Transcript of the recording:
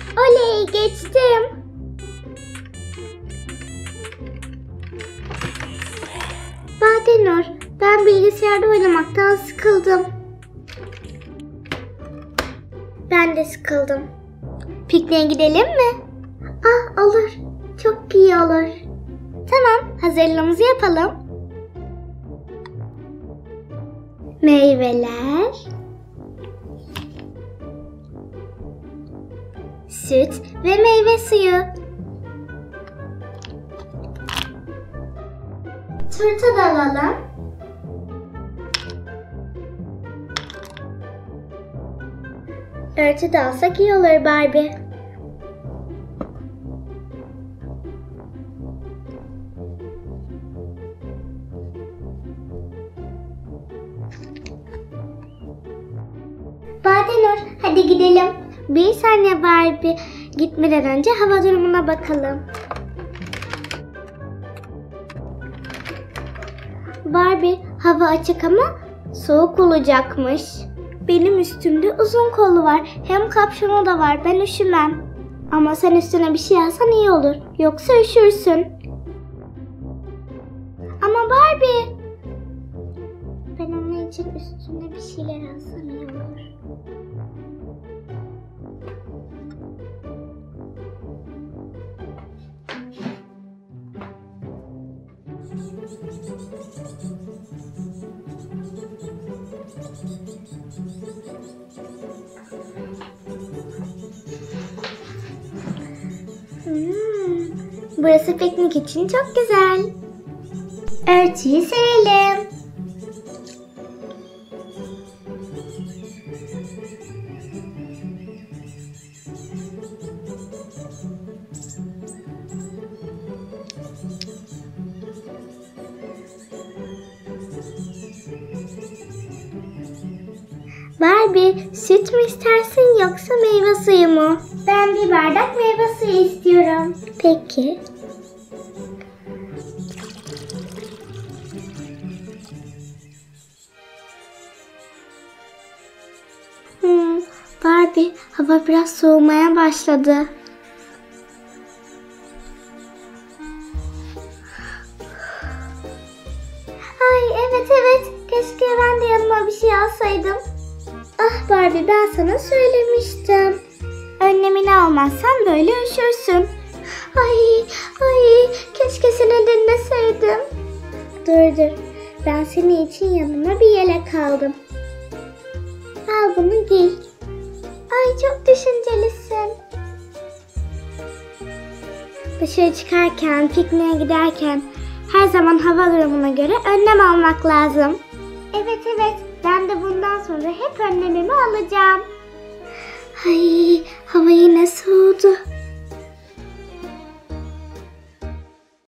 Oley, geçtim. Badenur, ben bilgisayarda oynamaktan sıkıldım. Ben de sıkıldım. Pikniğe gidelim mi? Ah, olur. Çok iyi olur. Tamam, hazırlığımızı yapalım. Meyveler, süt ve meyve suyu. Turta da alalım. Örtü de alsak iyi olur Barbie. Badenur, hadi gidelim. Bir saniye Barbie. Gitmeden önce hava durumuna bakalım. Barbie, hava açık ama soğuk olacakmış. Benim üstümde uzun kollu var. Hem kapşonu da var. Ben üşümem. Ama sen üstüne bir şey alsan iyi olur. Yoksa üşürsün. Ama Barbie, ben onun için üstüne bir şeyler alsam iyi olur. Burası piknik için çok güzel. Örtüyü serelim. Barbie, süt mü istersin yoksa meyve suyu mu? Ben bir bardak meyve suyu istiyorum. Peki. Barbie, hava biraz soğumaya başladı. Ay evet, keşke ben de yanıma bir şey alsaydım. Ah Barbie, ben sana söylemiştim. Önlemini almazsan böyle üşürsün. Ay, keşke seni dinleseydim. Dur, ben senin için yanıma bir yelek aldım. Al bunu giy. Ay çok düşüncelisin. Dışarı çıkarken, pikniğe giderken her zaman hava durumuna göre önlem almak lazım. Evet, ben de bundan sonra hep önlemimi alacağım. Ay, hava yine soğudu.